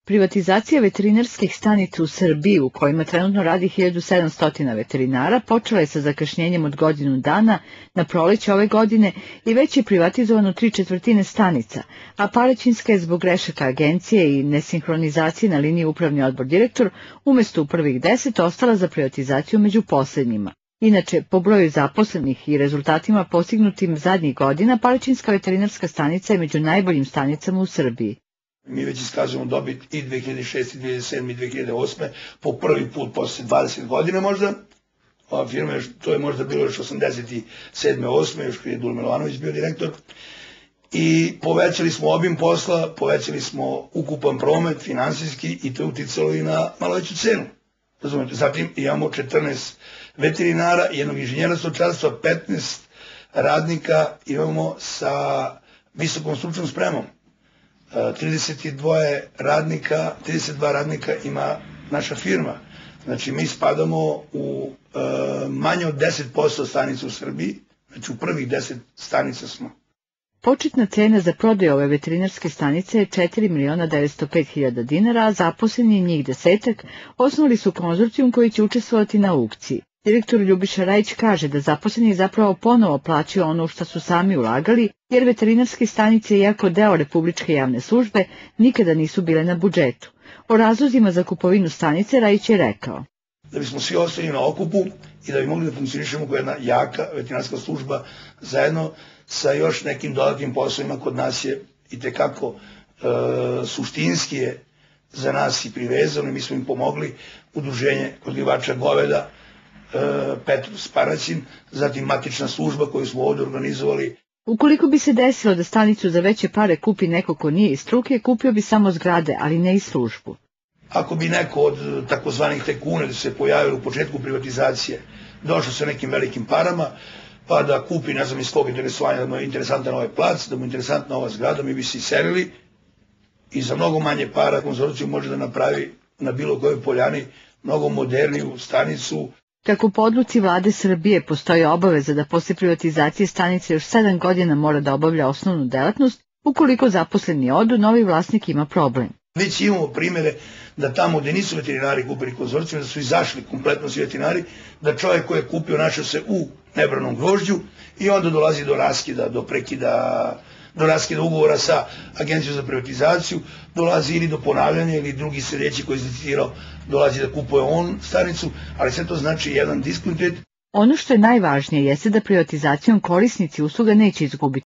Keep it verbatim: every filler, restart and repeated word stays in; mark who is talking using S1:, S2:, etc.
S1: Privatizacija veterinarskih stanica u Srbiji, u kojima trenutno radi hiljadu sedamsto veterinara, počela je sa zakašnjenjem od godinu dana na proleće ove godine i već je privatizovano tri četvrtine stanica, a Paraćinska je zbog grešaka agencije i nesinhronizacije na liniji upravni odbor direktor umesto u prvih deset ostala za privatizaciju među poslednjima. Inače, po broju zaposlenih i rezultatima postignutim zadnjih godina, Paraćinska veterinarska stanica je među najboljim stanicama u Srbiji.
S2: Mi već iskazujemo dobit i dve hiljade šeste, dve hiljade sedme i dve hiljade osme po prvi put posle dvadeset godina možda. Ova firma, to je možda bilo još osamdeset sedme osme još kada je Dule Milovanović bio direktor. I povećali smo obim posla, povećali smo ukupan promet, finansijski i to je uticalo i na malo veću cenu. Razumete? Zatim imamo četrnaest veterinara, jednog inženjera stočarstva, petnaest radnika imamo sa visokom stručnom spremom. trideset dva radnika, trideset dva radnika ima naša firma. Znači mi spadamo u e, manje od deset posto stanica u Srbiji, znači u prvih deset stanica smo.
S1: Početna cena za prodaju ove veterinarske stanice je četiri miliona devetsto pet hiljada dinara, a zaposleni njih desetak osnovali su konzorcijum koji će učestvovati na aukciji. Direktor Ljubiša Rajić kaže da zaposleni zapravo ponovo plaćaju ono što su sami ulagali, jer veterinarske stanice, iako deo republičke javne službe, nikada nisu bile na budžetu. O razlozima za kupovinu stanice Rajić je rekao:
S2: Da bismo svi ostali na okupu i da bi mogli da funkcionišemo kao jedna jaka veterinarska služba zajedno sa još nekim dodatnim poslovima, kod nas je i tekako e, suštinski je za nas i privezano i mi smo im pomogli udruženje odgajivača goveda, Petrus Paraćin, zatim matična služba koju smo ovdje organizovali.
S1: Ukoliko bi se desilo da stanicu za veće pare kupi neko ko nije iz struke, kupio bi samo zgrade, ali ne i službu.
S2: Ako bi neko od takozvanih tajkuna da se pojavili u početku privatizacije, došao sa nekim velikim parama, pa da kupi, ne znam, iz svog interesovanja, da mu je interesantan ovaj plac, da mu je interesantna ova zgrada, mi bi se iselili i za mnogo manje para konzorciju može da napravi na bilo kojoj poljani mnogo moderniju stanicu.
S1: Kako po odluci vlade Srbije postoji obaveza da posle privatizacije stanice još sedam godina mora da obavlja osnovnu delatnost, ukoliko zaposleni odu, novi vlasnik ima problem.
S2: Već imamo primere da tamo gde nisu veterinari kupili konzorcijum, da su izašli kompletno svi veterinari, da čovjek koji je kupio našao se u nebranom grožđu i onda dolazi do raskida, do prekida, do raskida ugovora sa agencijom za privatizaciju, dolazi ili do ponavljanja ili drugi sljedeći koji je citirao, dolazi da kupuje on stanicu, ali sve to znači jedan diskontinuitet.
S1: Ono što je najvažnije jeste da privatizacijom korisnici usluga neće izgubiti